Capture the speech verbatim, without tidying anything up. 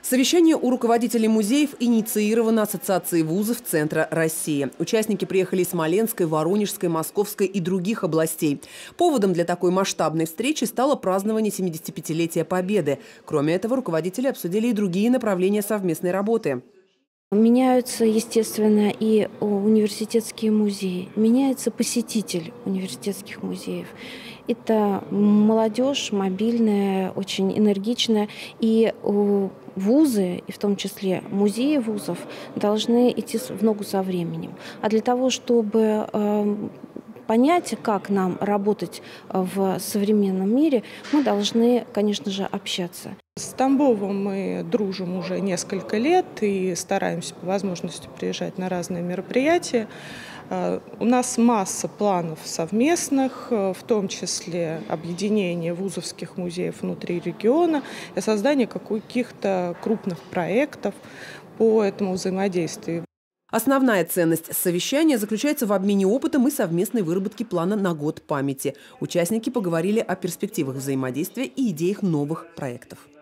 Совещание у руководителей музеев инициировано Ассоциацией вузов Центра России. Участники приехали из Смоленской, Воронежской, Московской и других областей. Поводом для такой масштабной встречи стало празднование семидесятипятилетия Победы. Кроме этого, руководители обсудили и другие направления совместной работы. Меняются, естественно, и университетские музеи. Меняется посетитель университетских музеев. Это молодежь, мобильная, очень энергичная. И вузы, и в том числе музеи вузов, должны идти в ногу со временем. А для того, чтобы понять, как нам работать в современном мире, мы должны, конечно же, общаться. С Тамбовом мы дружим уже несколько лет и стараемся по возможности приезжать на разные мероприятия. У нас масса планов совместных, в том числе объединение вузовских музеев внутри региона и создание каких-то крупных проектов по этому взаимодействию. Основная ценность совещания заключается в обмене опытом и совместной выработке плана на год памяти. Участники поговорили о перспективах взаимодействия и идеях новых проектов.